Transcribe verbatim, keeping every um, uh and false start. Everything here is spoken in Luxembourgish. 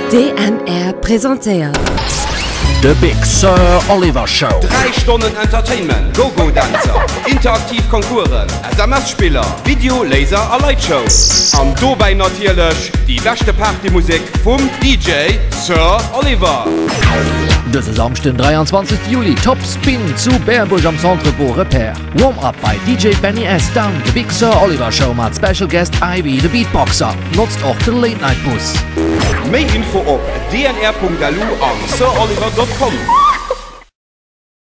D N R präsentiert The Big Sir Oliver Show. Drei Stunden Entertainment, Go-Go-Dancer, Interaktiv-Konkurren, S M S-Spieler, Video, Laser, a Lightshow. Am dobei natürlich die beste Partymusik vom D J Sir Oliver. Das ist am dreiundzwanzigsten Juli. Top Spin zu Bernburg am Centre pour Repair. Warm-up bei D J Benny S. Down. The Big Sir Oliver Show mit Special Guest Ivy, the Beatboxer. Nutzt auch den Late-Night-Bus. Mehr Info auf d n r punkt d a l u an sir oliver punkt com.